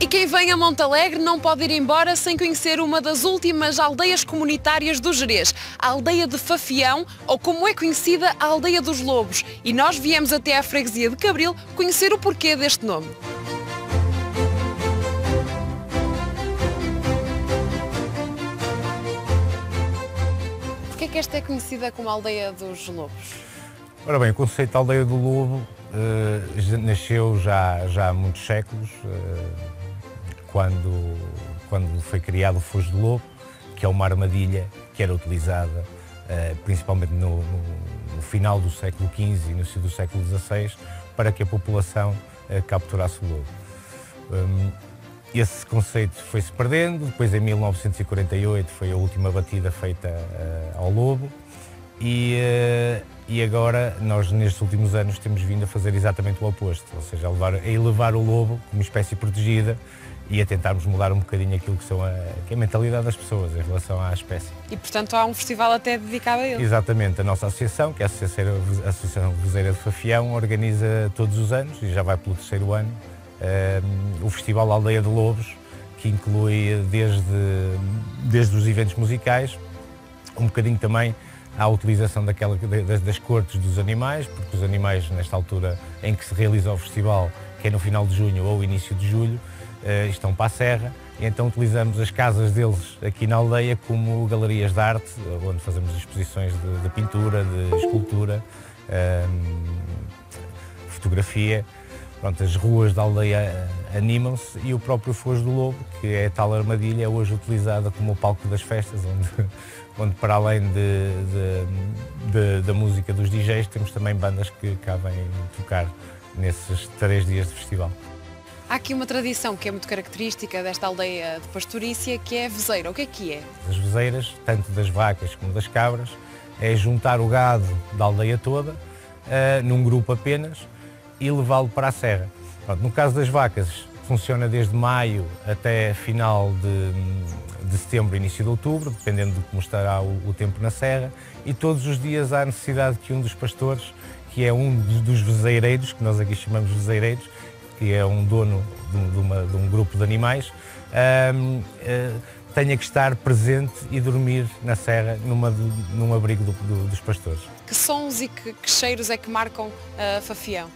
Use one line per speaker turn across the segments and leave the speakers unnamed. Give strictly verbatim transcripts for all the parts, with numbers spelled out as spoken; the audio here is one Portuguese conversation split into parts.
E quem vem a Montalegre não pode ir embora sem conhecer uma das últimas aldeias comunitárias do Gerês, a aldeia de Fafião, ou como é conhecida, a aldeia dos Lobos. E nós viemos até à freguesia de Cabril conhecer o porquê deste nome. Porquê é que esta é conhecida como a aldeia dos Lobos?
Ora bem, o conceito de aldeia do Lobo uh, nasceu já, já há muitos séculos, uh, quando, quando foi criado o fojo do lobo, que é uma armadilha que era utilizada uh, principalmente no, no, no final do século quinze e no início do século dezasseis para que a população uh, capturasse o lobo. Um, esse conceito foi-se perdendo, depois em mil novecentos e quarenta e oito foi a última batida feita uh, ao lobo e, uh, e agora nós nestes últimos anos temos vindo a fazer exatamente o oposto, ou seja, a, levar, a elevar o lobo como espécie protegida e a tentarmos mudar um bocadinho aquilo que, são a, que é a mentalidade das pessoas em relação à espécie.
E portanto há um festival até dedicado a ele.
Exatamente, a nossa associação, que é a Associação, a Associação Vozeira de Fafião, organiza todos os anos, e já vai pelo terceiro ano, um, o Festival Aldeia de Lobos, que inclui desde, desde os eventos musicais, um bocadinho também à utilização daquela, das, das cortes dos animais, porque os animais, nesta altura em que se realiza o festival, que é no final de junho ou início de julho, uh, estão para a serra, e então utilizamos as casas deles aqui na aldeia como galerias de arte, onde fazemos exposições de, de pintura, de escultura, um, fotografia. Pronto, as ruas da aldeia animam-se e o próprio fojo do lobo, que é a tal armadilha, é hoje utilizada como o palco das festas, onde, onde para além de, de, de, da música dos D Js, temos também bandas que cá vêm tocar nesses três dias de festival.
Há aqui uma tradição que é muito característica desta aldeia de pastorícia, que é a vezeira. O que é que é?
As vezeiras, tanto das vacas como das cabras, é juntar o gado da aldeia toda, uh, num grupo apenas, e levá-lo para a serra. Pronto, no caso das vacas, funciona desde maio até final de, de setembro, início de outubro, dependendo de como estará o, o tempo na serra, e todos os dias há necessidade que um dos pastores, que é um dos vezeireiros, que nós aqui chamamos de vezeireiros, que é um dono de, de, uma, de um grupo de animais, um, uh, tenha que estar presente e dormir na serra, numa, num abrigo do, do, dos pastores.
Que sons e que, que cheiros é que marcam uh, Fafião?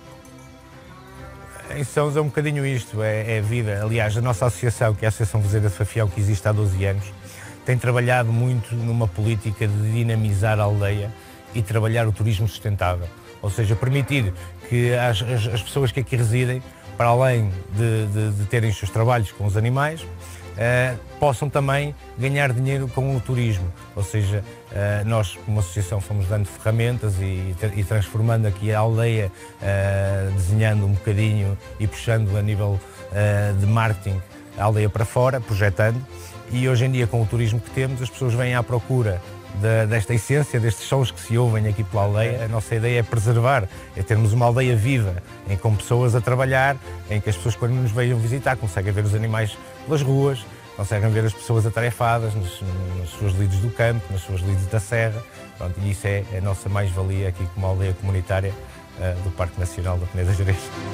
Em Sons é um bocadinho isto, é, é a vida. Aliás, a nossa associação, que é a Associação Vozeira de Fafião, que existe há doze anos, tem trabalhado muito numa política de dinamizar a aldeia e trabalhar o turismo sustentável. Ou seja, permitir que as, as, as pessoas que aqui residem, para além de, de, de terem os seus trabalhos com os animais, Uh, possam também ganhar dinheiro com o turismo. Ou seja, uh, nós como associação fomos dando ferramentas e, e transformando aqui a aldeia, uh, desenhando um bocadinho e puxando a nível uh, de marketing a aldeia para fora, projetando, e hoje em dia com o turismo que temos as pessoas vêm à procura de, desta essência, destes sons que se ouvem aqui pela aldeia. A nossa ideia é preservar, é termos uma aldeia viva, em com pessoas a trabalhar, em que as pessoas quando nos venham visitar conseguem ver os animais pelas ruas, conseguem ver as pessoas atarefadas nos, nos seus lidos do campo, nas suas lides da serra. Pronto, e isso é a nossa mais-valia aqui como aldeia comunitária uh, do Parque Nacional da Peneda Gerês.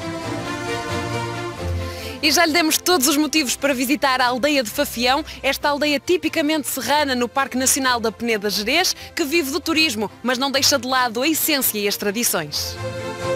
E já lhe demos todos os motivos para visitar a aldeia de Fafião, esta aldeia tipicamente serrana no Parque Nacional da Peneda Gerês, que vive do turismo, mas não deixa de lado a essência e as tradições.